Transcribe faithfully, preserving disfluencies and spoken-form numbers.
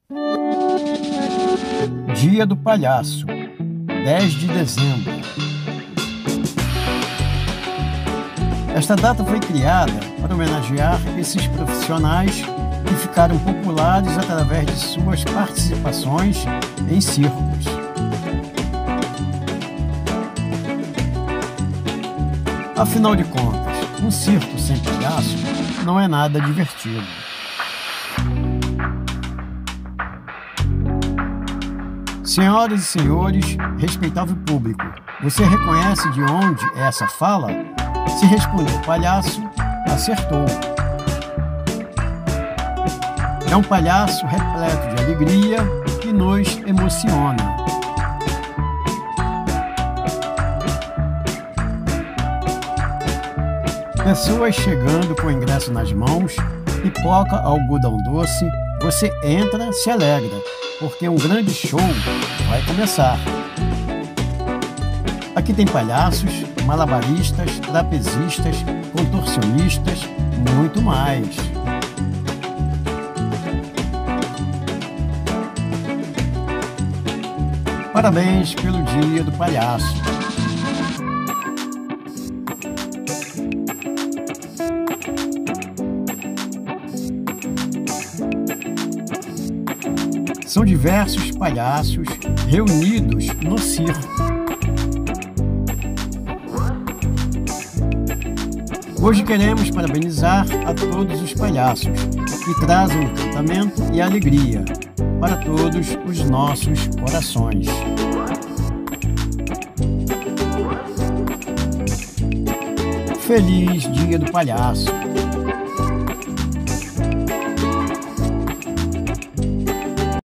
Dia do Palhaço, dez de dezembro. Esta data foi criada para homenagear esses profissionais que ficaram populares através de suas participações em circos. Afinal de contas, um circo sem palhaço não é nada divertido. Senhoras e senhores, respeitável público, você reconhece de onde é essa fala? Se respondeu palhaço, acertou. É um palhaço repleto de alegria que nos emociona. Pessoas chegando com o ingresso nas mãos, pipoca, algodão doce, você entra, se alegra, porque um grande show vai começar. Aqui tem palhaços, malabaristas, trapezistas, contorcionistas, muito mais. Parabéns pelo Dia do Palhaço. São diversos palhaços reunidos no circo. Hoje queremos parabenizar a todos os palhaços que trazem encantamento e alegria para todos os nossos corações. Feliz Dia do Palhaço!